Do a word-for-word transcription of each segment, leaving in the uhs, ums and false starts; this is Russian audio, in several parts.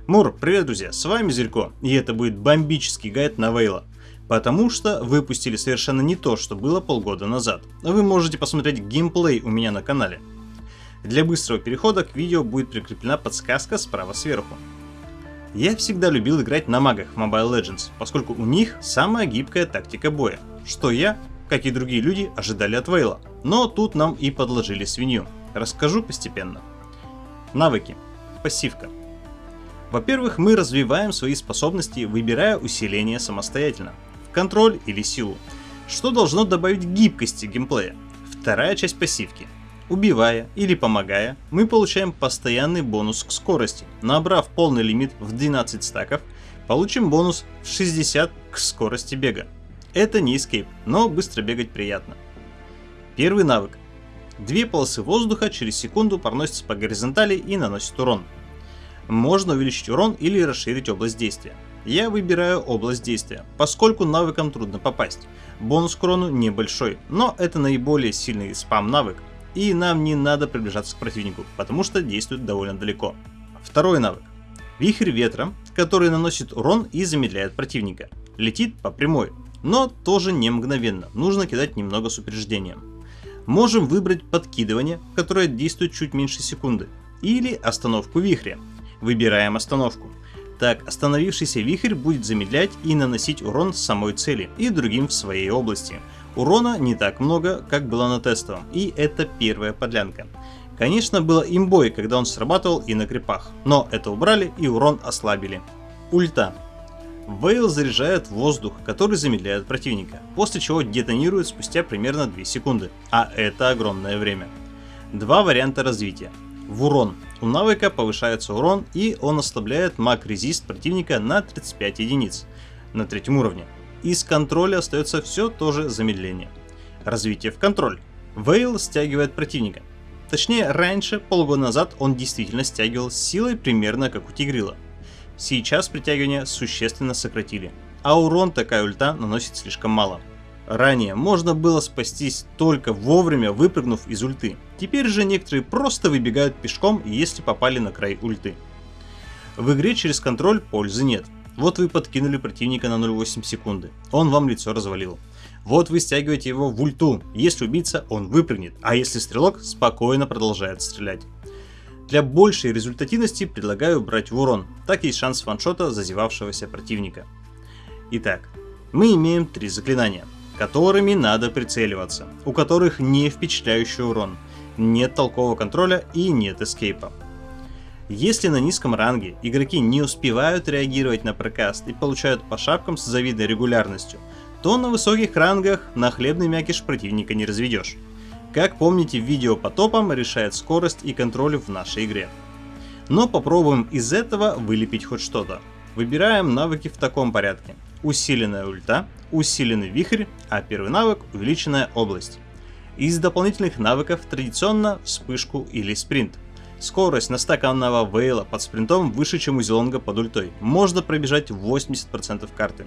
Мур, привет, друзья, с вами Зелько, и это будет бомбический гайд на Вейла. Потому что выпустили совершенно не то, что было полгода назад. Вы можете посмотреть геймплей у меня на канале. Для быстрого перехода к видео будет прикреплена подсказка справа сверху. Я всегда любил играть на магах в Mobile Legends, поскольку у них самая гибкая тактика боя, что я, как и другие люди, ожидали от Вейла. Но тут нам и подложили свинью. Расскажу постепенно. Навыки. Пассивка. Во-первых, мы развиваем свои способности, выбирая усиление самостоятельно, в контроль или силу, что должно добавить гибкости геймплея. Вторая часть пассивки. Убивая или помогая, мы получаем постоянный бонус к скорости. Набрав полный лимит в двенадцать стаков, получим бонус в шестьдесят к скорости бега. Это не эскейп, но быстро бегать приятно. Первый навык. Две полосы воздуха через секунду проносятся по горизонтали и наносят урон. Можно увеличить урон или расширить область действия. Я выбираю область действия, поскольку навыкам трудно попасть. Бонус к урону небольшой, но это наиболее сильный спам навык, и нам не надо приближаться к противнику, потому что действует довольно далеко. Второй навык. Вихрь ветра, который наносит урон и замедляет противника. Летит по прямой, но тоже не мгновенно, нужно кидать немного с упреждением. Можем выбрать подкидывание, которое действует чуть меньше секунды, или остановку вихря. Выбираем остановку. Так, остановившийся вихрь будет замедлять и наносить урон самой цели и другим в своей области. Урона не так много, как было на тестовом, и это первая подлянка. Конечно, было имбой, когда он срабатывал и на крипах, но это убрали и урон ослабили. Ульта. Вейл заряжает воздух, который замедляет противника, после чего детонирует спустя примерно две секунды, а это огромное время. Два варианта развития. В урон. У навыка повышается урон, и он ослабляет маг-резист противника на тридцать пять единиц на третьем уровне. Из контроля остается все то же замедление. Развитие в контроль. Вейл стягивает противника. Точнее, раньше, полгода назад, он действительно стягивал с силой примерно как у Тигрила. Сейчас притягивание существенно сократили, а урон такая ульта наносит слишком мало. Ранее можно было спастись только вовремя выпрыгнув из ульты. Теперь же некоторые просто выбегают пешком, если попали на край ульты. В игре через контроль пользы нет. Вот вы подкинули противника на ноль целых восемь десятых секунды, он вам лицо развалил. Вот вы стягиваете его в ульту, если убийца, он выпрыгнет, а если стрелок, спокойно продолжает стрелять. Для большей результативности предлагаю брать в урон, так есть шанс ваншота зазевавшегося противника. Итак, мы имеем три заклинания, которыми надо прицеливаться, у которых не впечатляющий урон, нет толкового контроля и нет эскейпа. Если на низком ранге игроки не успевают реагировать на прокаст и получают по шапкам с завидной регулярностью, то на высоких рангах на хлебный мякиш противника не разведешь. Как помните, видео по топам решает скорость и контроль в нашей игре. Но попробуем из этого вылепить хоть что-то. Выбираем навыки в таком порядке. Усиленная ульта, усиленный вихрь, а первый навык – увеличенная область. Из дополнительных навыков традиционно вспышку или спринт. Скорость настаканного Вейла под спринтом выше, чем у Зелонга под ультой. Можно пробежать восемьдесят процентов карты.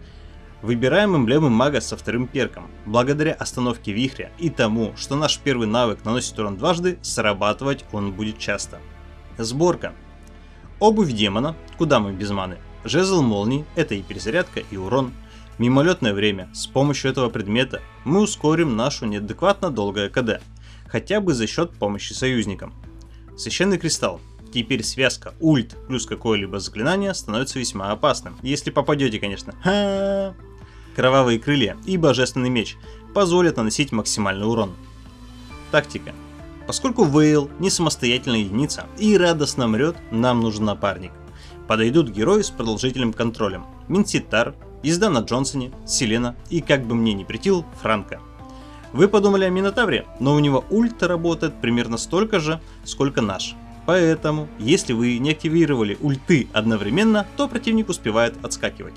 Выбираем эмблему мага со вторым перком. Благодаря остановке вихря и тому, что наш первый навык наносит урон дважды, срабатывать он будет часто. Сборка. Обувь демона, куда мы без маны. Жезл молнии, это и перезарядка, и урон. Мимолетное время. С помощью этого предмета мы ускорим нашу неадекватно долгое КД, хотя бы за счет помощи союзникам. Священный кристалл. Теперь связка ульт плюс какое-либо заклинание становится весьма опасным, если попадете, конечно. Ха-ха-ха. Кровавые крылья и божественный меч позволят наносить максимальный урон. Тактика. Поскольку Вейл не самостоятельная единица и радостно мрет, нам нужен напарник. Подойдут герои с продолжительным контролем. Минситар, езда на Джонсоне, Селена и, как бы мне ни претил, Франко. Вы подумали о Минотавре, но у него ульта работает примерно столько же, сколько наш. Поэтому, если вы не активировали ульты одновременно, то противник успевает отскакивать.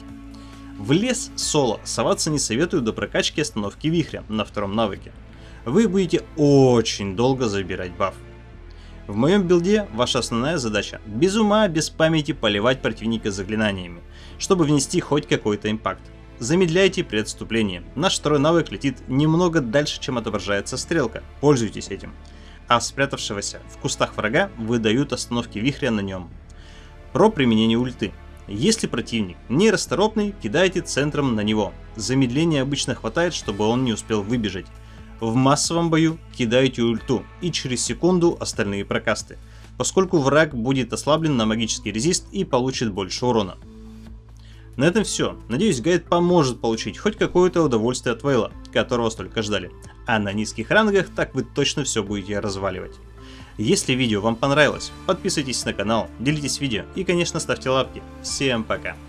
В лес соло соваться не советую до прокачки остановки вихря на втором навыке. Вы будете очень долго забирать баф. В моем билде ваша основная задача без ума, без памяти поливать противника заклинаниями, чтобы внести хоть какой-то импакт. Замедляйте при отступлении. Наш второй навык летит немного дальше, чем отображается стрелка. Пользуйтесь этим. А спрятавшегося в кустах врага выдают остановки вихря на нем. Про применение ульты. Если противник нерасторопный, кидайте центром на него. Замедления обычно хватает, чтобы он не успел выбежать. В массовом бою кидайте ульту и через секунду остальные прокасты, поскольку враг будет ослаблен на магический резист и получит больше урона. На этом все. Надеюсь, гайд поможет получить хоть какое-то удовольствие от Вейла, которого столько ждали. А на низких рангах так вы точно все будете разваливать. Если видео вам понравилось, подписывайтесь на канал, делитесь видео и, конечно, ставьте лапки. Всем пока!